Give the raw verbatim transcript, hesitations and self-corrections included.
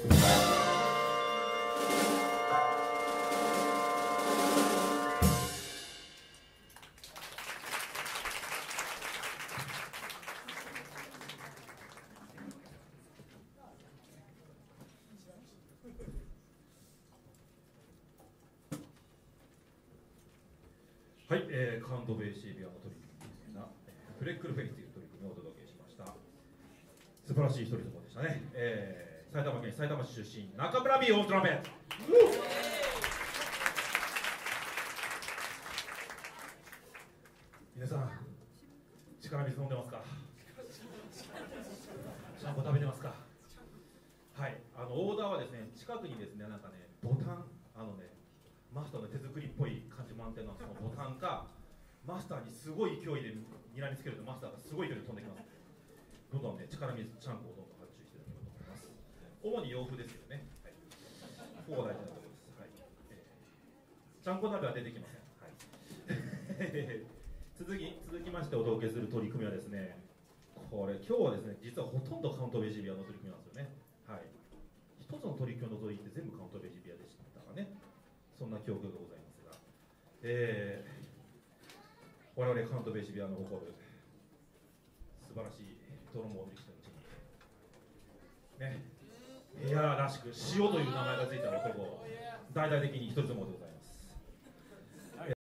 はい、えー、カウントベイシービアの取り組みですが、フレックルフェイスという取り組みをお届けしました。素晴らしい一人相撲でしたね。えー、埼玉県埼玉市出身、中村 B オントラベ。皆さん、力水飲んでますか？ちゃんこ食べてますか？はい、あのオーダーはですね、近くにですね、なんかね、ボタン、あのね、マスターの手作りっぽい感じ満点のそのボタンか、マスターにすごい勢いで睨みつけるとマスターがすごい勢いで飛んできます。どんどんね、力水ちゃんこをどんどん発注していただければと思います。主に洋風ですけどね、はい、ここが大事なところです。はい、えー、ちゃんこ鍋は出てきません。はい、続き続きましてお届けする取り組みはですね、これ今日はですね、実はほとんどカウントベイジビアの取り組みなんですよね。はい、一つの取り組みを除いて全部カウントベイジビアでしたかね。そんな記憶がございますが、えー、我々カウントベイシビアの誇る素晴らしいドロモー力士のうちにね、ヘアらしく塩という名前がついた男、大々的に一人相撲でございます。